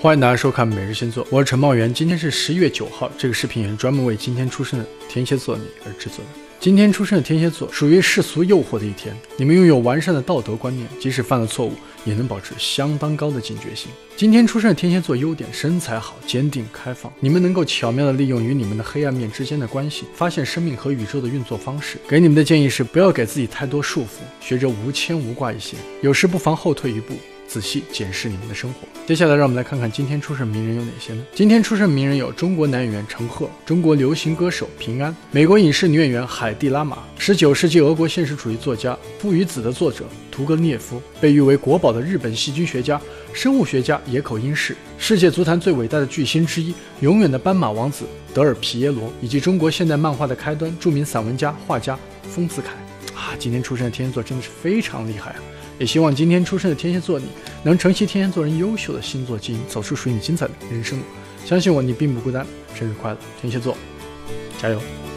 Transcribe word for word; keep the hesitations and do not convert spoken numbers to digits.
欢迎大家收看每日星座，我是陈茂元。今天是十一月九号，这个视频也是专门为今天出生的天蝎座你而制作的。今天出生的天蝎座属于世俗诱惑的一天，你们拥有完善的道德观念，即使犯了错误，也能保持相当高的警觉性。今天出生的天蝎座优点：身材好、坚定、开放。你们能够巧妙地利用与你们的黑暗面之间的关系，发现生命和宇宙的运作方式。给你们的建议是，不要给自己太多束缚，学着无牵无挂一些，有时不妨后退一步，仔细检视你们的生活。接下来让我们来看看今天出生名人有哪些呢？今天出生名人有中国男演员陈赫、中国流行歌手平安、美国影视女演员海蒂拉玛、十九世纪俄国现实主义作家《父与子》的作者屠格涅夫、被誉为国宝的日本细菌学家、生物学家野口英世、世界足坛最伟大的巨星之一、永远的斑马王子德尔皮耶罗，以及中国现代漫画的开端、著名散文家、画家丰子恺。啊，今天出生的天蝎座真的是非常厉害啊！也希望今天出生的天蝎座你能承袭天蝎座人优秀的星座基因，走出属于你精彩的人生路。相信我，你并不孤单。生日快乐，天蝎座，加油！